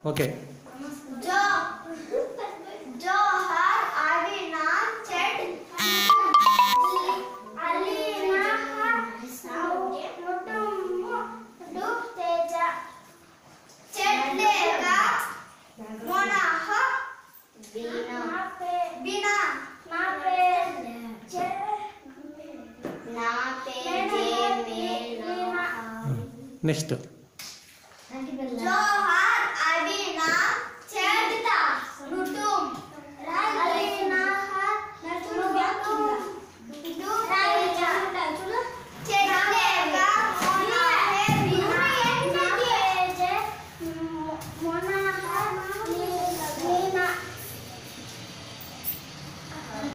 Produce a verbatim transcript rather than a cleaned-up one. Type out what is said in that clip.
okay जो जोहर अलीना चेट अलीना मुटुम्मु डूब तेजा चेटलेगा मोनाह बीना बीना ना पे जे ना पे जे मेना నెక్స్ట్